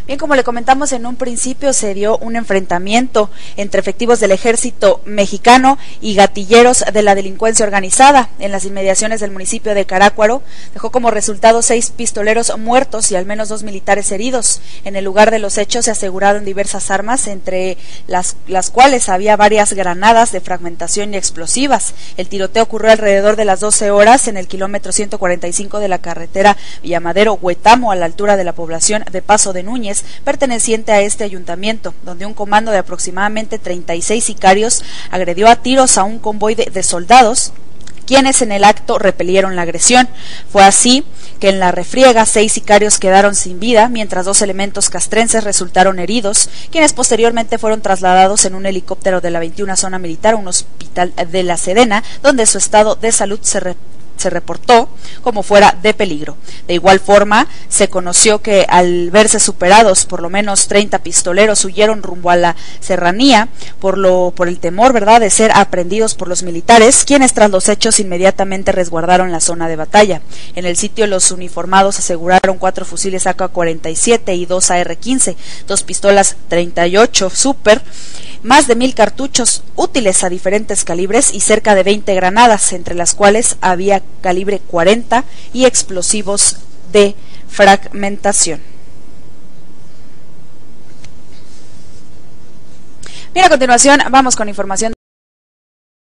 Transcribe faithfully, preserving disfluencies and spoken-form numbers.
Bien, como le comentamos en un principio, se dio un enfrentamiento entre efectivos del ejército mexicano y gatilleros de la delincuencia organizada en las inmediaciones del municipio de Carácuaro. Dejó como resultado seis pistoleros muertos y al menos dos militares heridos. En el lugar de los hechos se aseguraron diversas armas, entre las, las cuales había varias granadas de fragmentación y explosivas. El tiroteo ocurrió alrededor de las doce horas en el kilómetro ciento cuarenta y cinco de la carretera Villamadero-Huetamo, a la altura de la población de Paso de Núñez, perteneciente a este ayuntamiento, donde un comando de aproximadamente treinta y seis sicarios agredió a tiros a un convoy de, de soldados, quienes en el acto repelieron la agresión. Fue así que en la refriega seis sicarios quedaron sin vida, mientras dos elementos castrenses resultaron heridos, quienes posteriormente fueron trasladados en un helicóptero de la veintiuna Zona Militar a un hospital de la Sedena, donde su estado de salud se reportó se reportó como fuera de peligro. De igual forma, se conoció que al verse superados por lo menos treinta pistoleros huyeron rumbo a la serranía por lo por el temor, ¿verdad?, de ser aprehendidos por los militares, quienes tras los hechos inmediatamente resguardaron la zona de batalla. En el sitio los uniformados aseguraron cuatro fusiles A K cuarenta y siete y dos A R quince, dos pistolas treinta y ocho Super, más de mil cartuchos útiles a diferentes calibres y cerca de veinte granadas, entre las cuales había calibre cuarenta y explosivos de fragmentación. Bien, a continuación vamos con información